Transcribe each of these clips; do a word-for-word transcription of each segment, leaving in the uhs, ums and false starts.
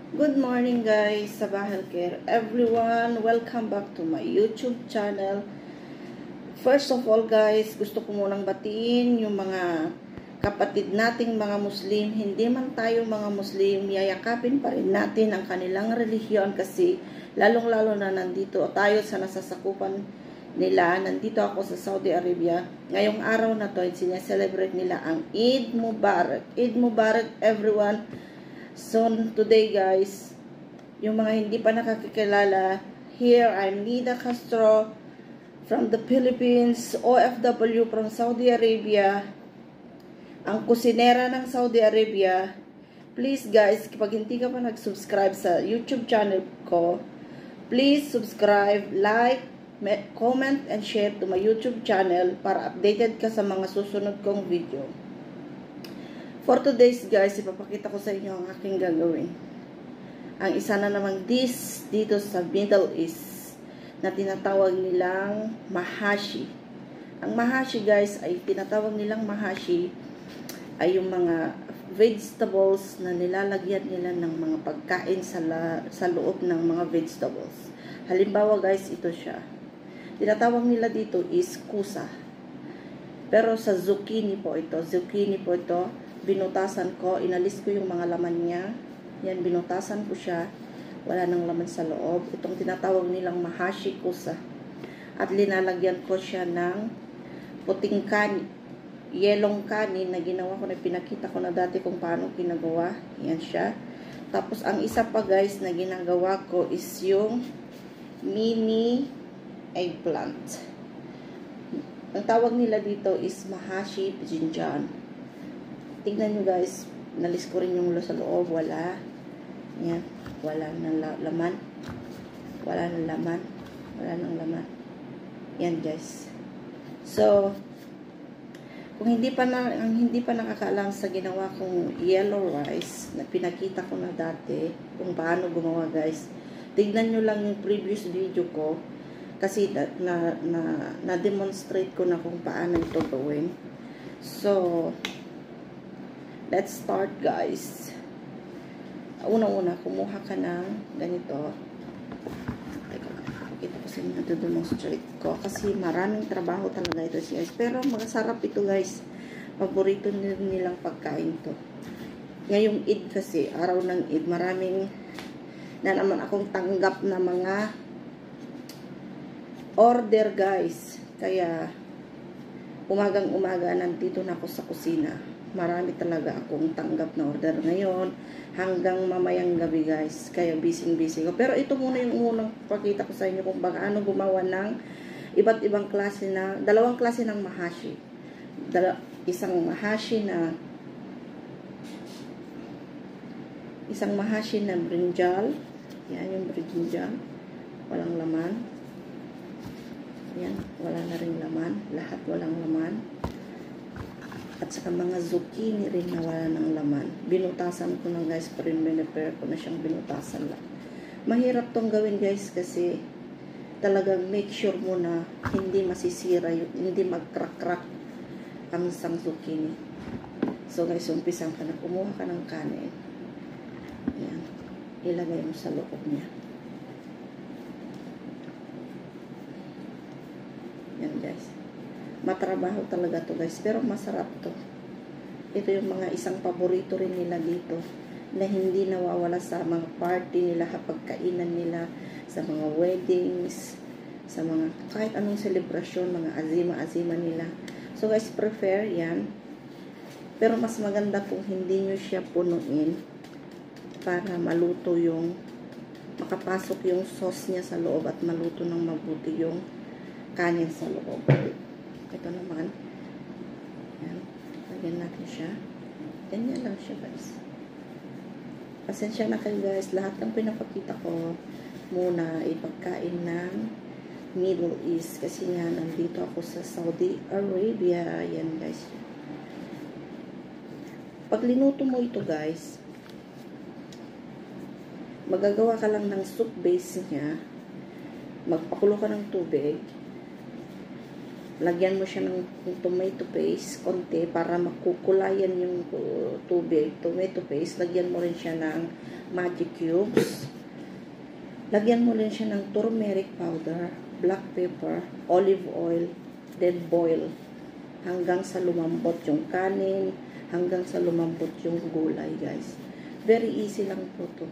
Good morning guys, Sabah Healthcare. Everyone, welcome back to my YouTube channel. First of all guys, gusto ko munang batiin yung mga kapatid nating mga Muslim. Hindi man tayo mga Muslim, yayakapin pa rin natin ang kanilang relihiyon kasi lalong-lalo na nandito tayo sa nasasakupan nila. Nandito ako sa Saudi Arabia. Ngayong araw na to, sineselebrate nila ang Eid Mubarak. Eid Mubarak everyone. So today guys, yung mga hindi pa nakakikilala, here I'm Nida Castro from the Philippines, O F W from Saudi Arabia, ang kusinera ng Saudi Arabia. Please guys, kapag hindi ka pa nag-subscribe sa YouTube channel ko, please subscribe, like, comment, and share to my YouTube channel para updated ka sa mga susunod kong video. For today's guys, ipapakita ko sa inyo ang aking gagawin. Ang isa na namang dish dito sa Middle East na tinatawag nilang mahashi. Ang mahashi guys ay tinatawag nilang mahashi ay yung mga vegetables na nilalagyan nila ng mga pagkain sa, la, sa loob ng mga vegetables. Halimbawa guys, ito siya. Tinatawag nila dito is kusa. Pero sa zucchini po ito. Zucchini po ito. Binutasan ko, inalis ko yung mga laman niya. Yan, binutasan ko siya. Wala nang laman sa loob. Itong tinatawag nilang mahashi kusa. At linalagyan ko siya ng puting kanin, yelong kanin na ginawa ko, na pinakita ko na dati kung paano ginagawa. Yan siya. Tapos, ang isa pa guys na ginagawa ko is yung mini eggplant. Ang tawag nila dito is mahashi brinjal. Tignan nyo guys, nalis ko rin yung sa loob, wala. Yan, wala nang laman. Wala nang laman. Wala nang laman. Yan guys. So, kung hindi pa na, ang hindi pa nakakaalam sa ginawa kong yellow rice, na pinakita ko na dati, kung paano gumawa guys, tignan nyo lang yung previous video ko, kasi na, na, na, na demonstrate ko na kung paano ito gawin. So, let's start guys. Unang-una, kumuha ka ng ganito. Pakita ko sa inyo, demonstrate ko. Kasi maraming trabaho talaga ito guys. Pero masarap ito guys. Paborito nilang pagkain to. Ngayong Eid kasi, araw ng Eid, maraming na naman akong tanggap na mga order guys. Kaya umagang-umaga nandito na ako sa kusina. Marami talaga akong tanggap na order ngayon hanggang mamayang gabi guys. Kaya busy-busy ko. Pero ito muna yung unang pakita ko sa inyo kung paano gumawa ng iba't ibang klase na, dalawang klase ng mahashi. Dala, isang mahashi na isang mahashi na brinjal. Yan yung brinjal. Walang laman. Yan, wala na rin laman. Lahat walang laman. At saka mga zucchini rin na wala ng laman. Binutasan ko na guys, pre-prepare ko na siyang binutasan lang. Mahirap tong gawin guys kasi talagang make sure mo na hindi masisira, hindi mag-crack-crack ang isang zucchini. So guys, umpisan ka na, kumuha ka ng kanin. Ayan. Ilagay mo sa loob niya. Yan guys. Matrabaho talaga to guys, pero masarap to. Ito yung mga isang paborito rin nila dito na hindi nawawala sa mga party nila, kapag kainan nila, sa mga weddings, sa mga kahit anong selebrasyon, mga azima-azima nila. So guys, prefer yan. Pero mas maganda kung hindi nyo siya punuin para maluto yung, makapasok yung sauce niya sa loob at maluto ng mabuti yung kanin sa loob. Ito naman. Ayan. Lagyan natin siya. Ganyan lang siya guys. Pasensya na kayo guys. Lahat ng pinapakita ko muna ay pagkain ng Middle East. Kasi nga nandito ako sa Saudi Arabia. Ayan guys. Pag linuto mo ito guys, magagawa ka lang ng soup base niya. Magpakulo ka ng tubig. lagyan mo siya ng tomato paste, konti, para makukulayan yung tubig. Tomato paste, lagyan mo rin siya ng magic cubes. Lagyan mo rin siya ng turmeric powder, black pepper, olive oil, then boil. Hanggang sa lumambot yung kanin, hanggang sa lumambot yung gulay, guys. Very easy lang po to.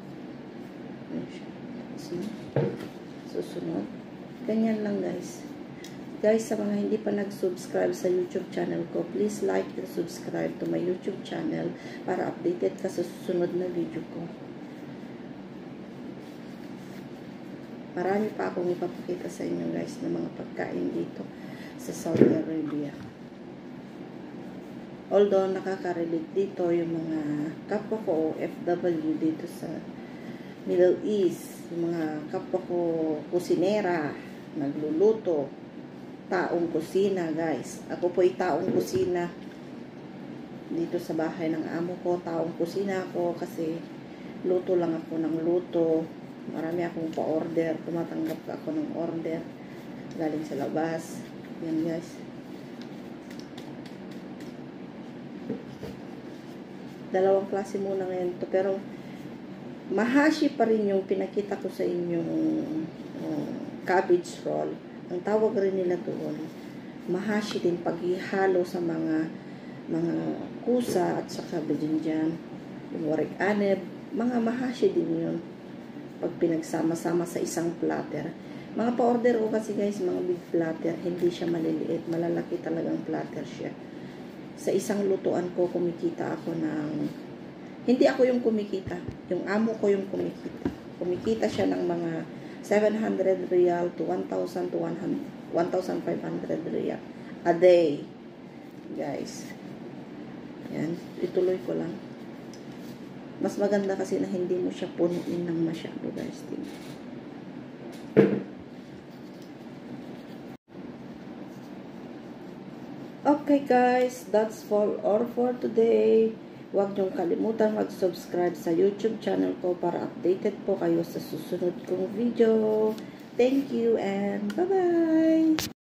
Susunod. Ganyan lang, guys. Guys, sa mga hindi pa nag-subscribe sa YouTube channel ko, please like and subscribe to my YouTube channel para updated ka sa susunod na video ko. Marami pa akong ipapakita sa inyo, guys, ng mga pagkain dito sa Saudi Arabia. Although nakaka-relate dito yung mga kapwa ko O F W dito sa Middle East, yung mga kapwa ko kusinera, nagluluto, taong kusina, guys. Ako po ay taong kusina dito sa bahay ng amo ko. Taong kusina ako kasi luto lang ako ng luto. Marami akong pa-order. Tumatanggap ako ng order galing sa labas. Yan, guys. Dalawang klase muna ngayon to, pero mahashi pa rin yung pinakita ko sa inyong uh, cabbage roll. Ang tawag rin nila doon, mahashi din, paghihalo sa mga mga kusa at saka bajinjan, yung warik aneb, mga mahashi din yun pag pinagsama-sama sa isang platter. Mga pa-order ko kasi, guys, mga big platter, hindi siya maliliit, malalaki talagang platter siya. Sa isang lutuan ko, kumikita ako ng, hindi ako yung kumikita, yung amo ko yung kumikita. Kumikita siya ng mga seven hundred riyal to one thousand to one thousand five hundred riyal a day, guys. Yan, ituloy ko lang. Mas maganda kasi na hindi mo siya punuin ng masyado, guys. Okay, guys, that's for all for today. Huwag niyong kalimutan mag-subscribe sa YouTube channel ko para updated po kayo sa susunod kong video. Thank you and bye-bye!